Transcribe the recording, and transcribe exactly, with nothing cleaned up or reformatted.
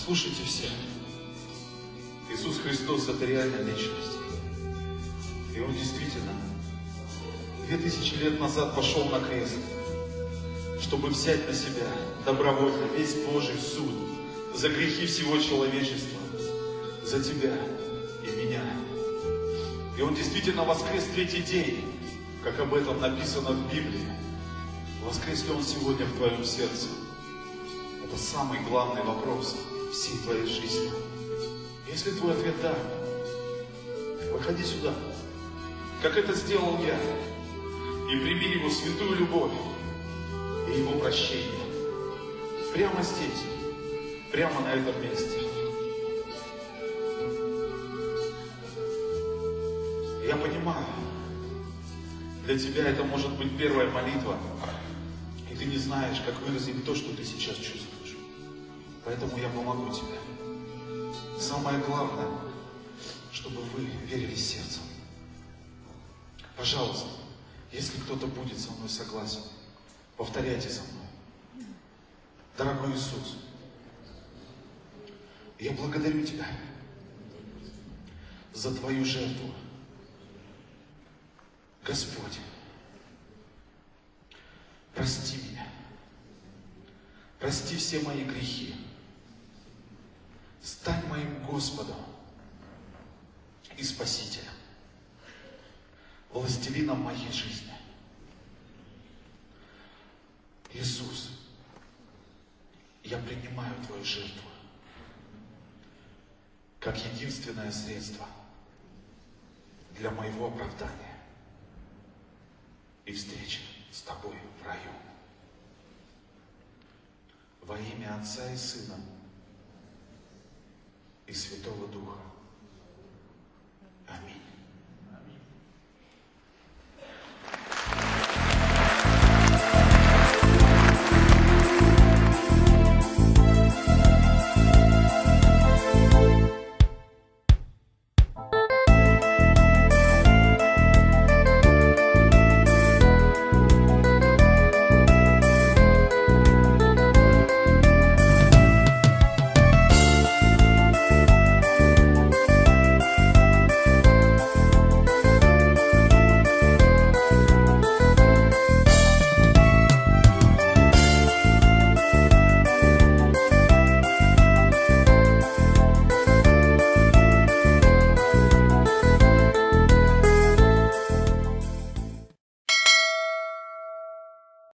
Послушайте все. Иисус Христос — это реальная личность. И Он действительно две тысячи лет назад пошел на крест, чтобы взять на себя добровольно весь Божий суд за грехи всего человечества, за тебя и меня. И Он действительно воскрес в третий день, как об этом написано в Библии. Воскрес ли Он сегодня в твоем сердце? Это самый главный вопрос всей твоей жизни. Если твой ответ «да», выходи сюда, как это сделал я, и прими Его святую любовь и Его прощение. Прямо здесь, прямо на этом месте. Я понимаю, для тебя это может быть первая молитва, и ты не знаешь, как выразить то, что ты сейчас чувствуешь. Поэтому я помогу тебе. Самое главное, чтобы вы верили сердцем. Пожалуйста, если кто-то будет со мной согласен, повторяйте за мной. Дорогой Иисус, я благодарю Тебя за Твою жертву. Господь, прости меня. Прости все мои грехи. Стань моим Господом и Спасителем, властелином моей жизни. Иисус, я принимаю Твою жертву как единственное средство для моего оправдания и встречи с Тобой в раю. Во имя Отца и Сына и Святого Духа. Аминь.